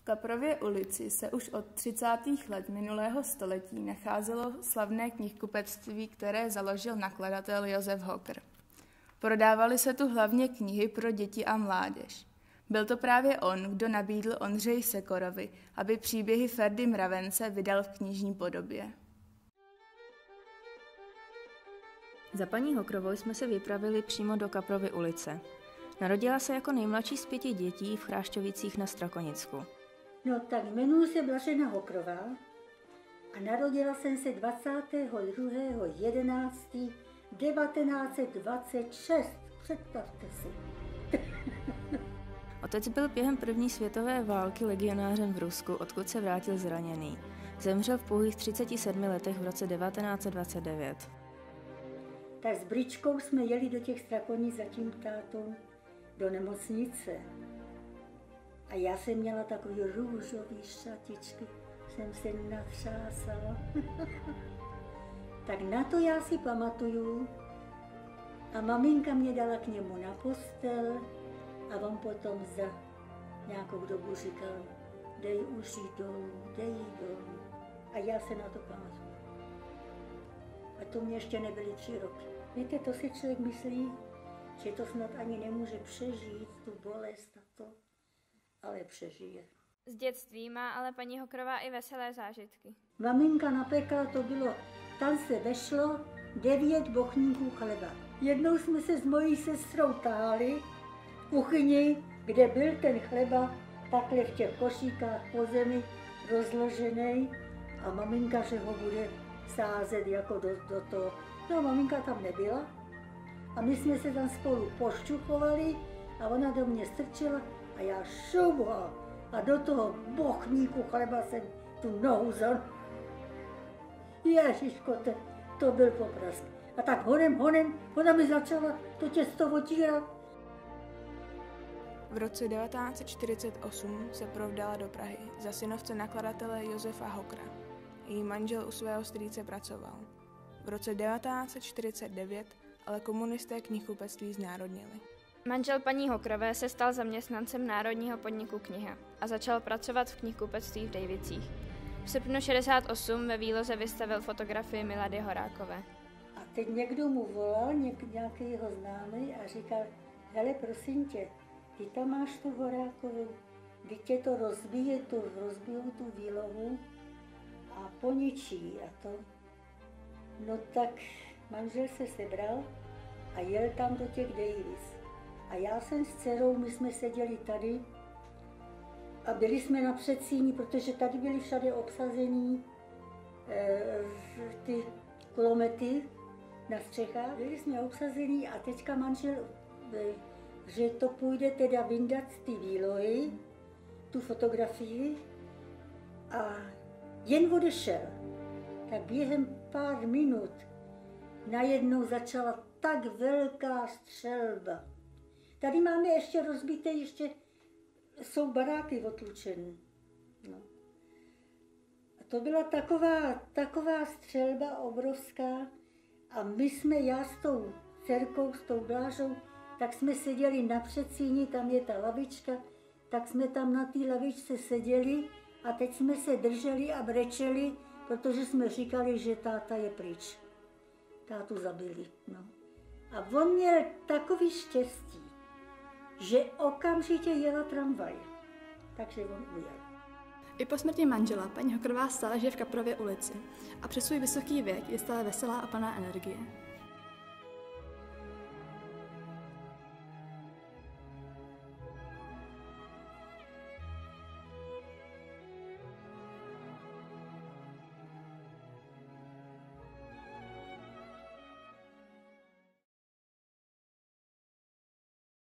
Kaprově ulici se už od 30. let minulého století nacházelo slavné knihkupectví, které založil nakladatel Josef Hokr. Prodávaly se tu hlavně knihy pro děti a mládež. Byl to právě on, kdo nabídl Ondřeji Sekorovi, aby příběhy Ferdy Mravence vydal v knižní podobě. Za paní Hokrovou jsme se vypravili přímo do Kaprovy ulice. Narodila se jako nejmladší z 5 dětí v Chrášťovicích na Strakonicku. No tak jmenuji se Blažena Hokrová a narodila jsem se 22.11.1926. Představte si. Otec byl během první světové války legionářem v Rusku, odkud se vrátil zraněný. Zemřel v pouhých 37 letech v roce 1929. Tak s Bričkou jsme jeli do těch Strakonic za tím tátou do nemocnice. A já jsem měla takový růžový šatičky, jsem se natřásala. Tak na to já si pamatuju. A maminka mě dala k němu na postel a on potom za nějakou dobu říkal, dej už jí dolů, dej jí dolů. A já se na to pamatuju. A to mě ještě nebyly 3 roky. Víte, to si člověk myslí, že to snad ani nemůže přežít, tu bolest a to, ale přežije. Z dětství má ale paní Hokrová i veselé zážitky. Maminka napekla, to bylo, tam se vešlo 9 bochníků chleba. Jednou jsme se s mojí sestrou tahali v kuchyni, kde byl ten chleba takhle v těch košíkách po zemi rozložený a maminka, že ho bude sázet jako do toho. No, maminka tam nebyla a my jsme se tam spolu pošťuchovali a ona do mě strčila a já šuboha a do toho bochníku chleba jsem tu nohu Ježiško, to byl poprask. A tak honem, ona mi začala to těsto otírat. V roce 1948 se provdala do Prahy za synovce nakladatele Josefa Hokra. Její manžel u svého strýce pracoval. V roce 1949 ale komunisté knihkupectví znárodnili. Manžel paní Hokrové se stal zaměstnancem Národního podniku Kniha a začal pracovat v knihkupectví v Dejvicích. V srpnu 68 ve výloze vystavil fotografii Milady Horákové. A teď někdo mu volal, nějaký jeho známý a říkal, hele, prosím tě, ty tam máš tu Horákovou, kdy tě to rozbijou tu výlohu a poničí a to. No tak manžel se sebral a jel tam do těch Dejvic. A já jsem s dcerou, my jsme seděli tady a byli jsme na předsíni, protože tady byly všade obsazený ty kulomety na střechách. Byli jsme obsazení a teďka manžel, že to půjde teda vyndat z ty výlohy, tu fotografii a jen odešel. Tak během pár minut najednou začala tak velká střelba. Tady máme ještě rozbité, ještě jsou baráky otlučené. No. A to byla taková střelba obrovská a my jsme, já s tou dcerkou, s tou Blážou, tak jsme seděli na předsíni, tam je ta lavička, tak jsme tam na té lavičce seděli a teď jsme se drželi a brečeli, protože jsme říkali, že táta je pryč. Tátu zabili, no. A on měl takový štěstí, že okamžitě jela tramvaj, takže on ujel. I po smrti manžela paní Hokrová stále žije v Kaprově ulici a přes svůj vysoký věk je stále veselá a plná energie.